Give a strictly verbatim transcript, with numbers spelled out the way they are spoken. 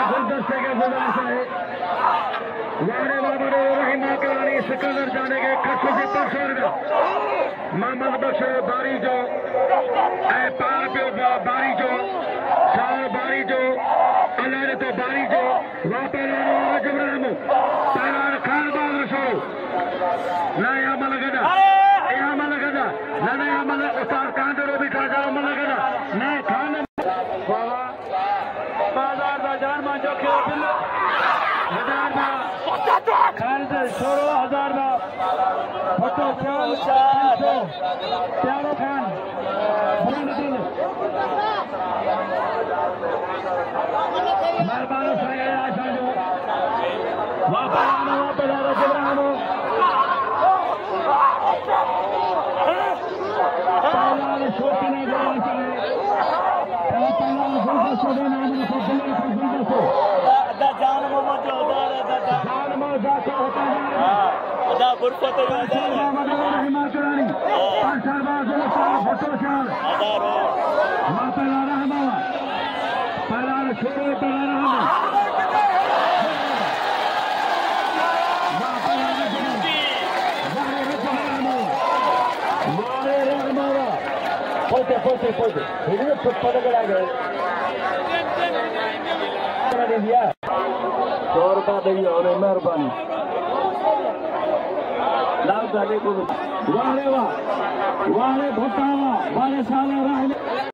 गुलदस्ते के गुजारिश है वारे बाबरे रहीमा करानी सिकंदर जाने के खसूसी परसोर मोहम्मद बख्श बारी जो ऐ पार पे बारी जो शाह बारी जो अल्लाह ने तो बारी जो वापरानो जबराम पैरान खान बादर शो ना अमल गदा ए अमल गदा ना ना अमल उस्ताद कांदरो भी था जा अमल गदा ना खान बाजार दा जान मा जो खेल बिल हजार दा खान से छोड़ो हजार दा फोटो चाल चाल प्यारो खान बुलंद दिल मेहरबानो साया आशा जो वापरानो वापरानो जबरानो पैलान शोकने गया चाहे पैलान गुलदा सोडे नाम को बुलंद को गुलदा सो दा जान मो मजो दा दा जान मो जाता होता है हां दा गुरफत में दा रहमा करानी पांचर बाजू से फोटो चाल हजारो मापला रहमा पैलान छोड़ो पैलान रहमा Ponte, ponte, ponte. Ini cepat lagi. Mana dia? सौ रुपया देगी और मेहरबानी लाभ जाने को वाह रे वाह वाह रे भुट्टा वाह वाह रे साले राह